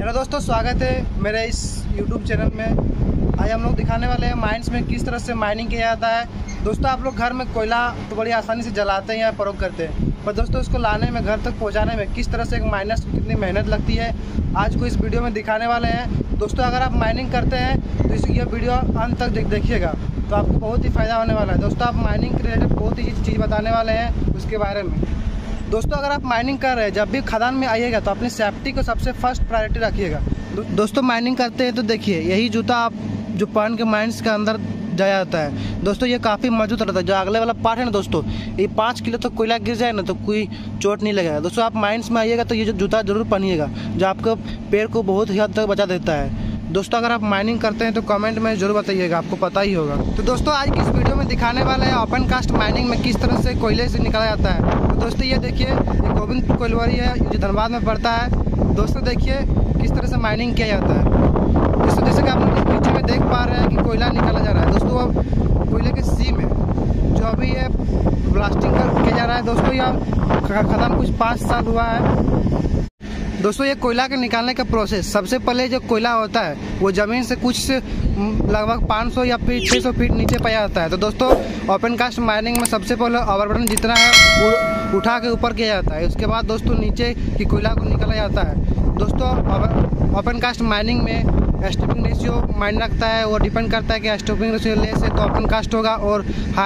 Hello दोस्तों, स्वागत है मेरे इस YouTube चैनल में। आज हम लोग दिखाने वाले हैं माइंस में किस तरह से माइनिंग किया जाता है। दोस्तों, आप लोग घर में कोयला तो बड़ी आसानी से जलाते हैं या फरोख्त करते हैं, पर दोस्तों इसको लाने में, घर तक पहुंचाने में किस तरह से एक माइनर्स को कितनी मेहनत लगती है, आज को इस वीडियो में दिखाने वाले हैं। दोस्तों, अगर आप माइनिंग करते हैं तो ये वीडियो अंत तक देखिएगा, तो आपको बहुत ही फ़ायदा होने वाला है। दोस्तों, आप माइनिंग के रिलेटेड बहुत ही चीज़ बताने वाले हैं उसके बारे में। दोस्तों, अगर आप माइनिंग कर रहे हैं, जब भी खदान में आइएगा तो अपनी सेफ्टी को सबसे फर्स्ट प्रायोरिटी रखिएगा। दोस्तों, माइनिंग करते हैं तो देखिए, यही जूता आप जो पहन के माइंस के अंदर जाया जाता है। दोस्तों, ये काफ़ी मजबूत रहता है। जो अगले वाला पार्ट है ना दोस्तों, ये 5 किलो तक कोयला गिर जाए ना तो कोई चोट नहीं लगेगा। दोस्तों, आप माइंस में आइएगा तो ये जो जूता जरूर पहनिएगा, जो आपको पैर को बहुत ही हद तक बचा देता है। दोस्तों, अगर आप माइनिंग करते हैं तो कमेंट में जरूर बताइएगा, आपको पता ही होगा। तो दोस्तों, आज की इस वीडियो में दिखाने वाले हैं ओपन कास्ट माइनिंग में किस तरह से कोयले से निकाला जाता है। तो दोस्तों, ये देखिए, ये गोविंदपुर कोयलवारी है जो धनबाद में पड़ता है। दोस्तों, देखिए किस तरह से माइनिंग किया जाता है। दोस्तों, जैसे कि आप लोग इस पीछे में देख पा रहे हैं कि कोयला निकाला जा रहा है। दोस्तों, अब कोयले के सी में जो अभी ये ब्लास्टिंग किया जा रहा है। दोस्तों, यह खदान कुछ 5 साल हुआ है। दोस्तों, ये कोयला के निकालने का प्रोसेस, सबसे पहले जो कोयला होता है वो ज़मीन से कुछ लगभग 500 या फिर 600 फीट नीचे पाया जाता है। तो दोस्तों, ओपन कास्ट माइनिंग में सबसे पहले ओवरबर्डन जितना है वो उठा के ऊपर किया जाता है। उसके बाद दोस्तों नीचे की कोयला को निकाला जाता है। दोस्तों, ओपन कास्ट माइनिंग में स्टॉपिंग रेशियो मायने रखता है। वो डिपेंड करता है कि स्टॉपिंग रेशियो लेस है तो ओपन कास्ट होगा, और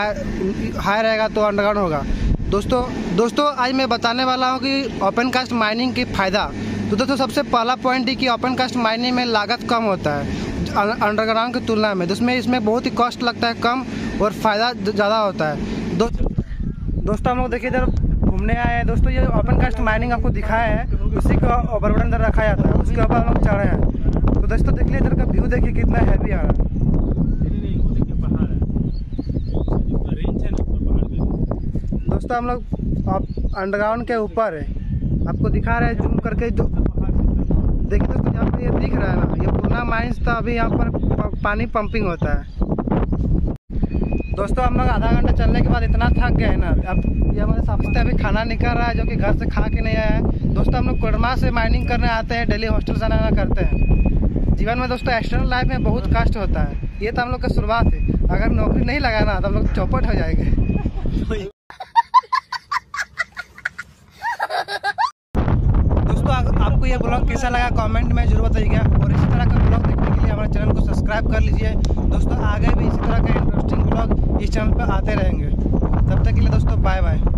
हाई रहेगा तो अंडरग्राउंड होगा। दोस्तों आज मैं बताने वाला हूँ कि ओपन कास्ट माइनिंग के फ़ायदा। तो दोस्तों, सबसे पहला पॉइंट है कि ओपन कास्ट माइनिंग में लागत कम होता है अंडरग्राउंड की तुलना में। इसमें बहुत ही कॉस्ट लगता है कम, और फ़ायदा ज़्यादा होता है। दोस्तों, हम लोग देखिए इधर घूमने आए हैं। दोस्तों, ये ओपन कास्ट माइनिंग आपको दिखाया है, उसी को ओवरबर्डन अंदर रखा जाता है, उसके ऊपर हम लोग चढ़े हैं। तो दोस्तों, देख लीजिए इधर का व्यू, देखिए कितना हैवी आ रहा है। दोस्तों, हम लोग अंडरग्राउंड के ऊपर है, आपको दिखा रहे हैं जूम करके। जो देखिए दोस्तों, यहाँ पर ये दिख रहा है ना, ये पुराना माइंस था, अभी यहाँ पर पानी पंपिंग होता है। दोस्तों, हम लोग आधा घंटा चलने के बाद इतना थक गए ना, अब ये हमारे साथ अभी खाना निकल रहा है जो कि घर से खा के नहीं आया है। दोस्तों, हम लोग कोडरमा से माइनिंग करने आते हैं, डेली हॉस्टल से आना करते हैं। जीवन में दोस्तों एक्सटर्नल लाइफ में बहुत कष्ट होता है। ये तो हम लोग का शुरुआत है, अगर नौकरी नहीं लगाना तो हम लोग चौपट हो जाएंगे। आपको ये ब्लॉग कैसा लगा कमेंट में जरूर बताइएगा, और इसी तरह का ब्लॉग देखने के लिए हमारे चैनल को सब्सक्राइब कर लीजिए। दोस्तों, आगे भी इसी तरह के इंटरेस्टिंग ब्लॉग इस चैनल पर आते रहेंगे। तब तक के लिए दोस्तों, बाय बाय।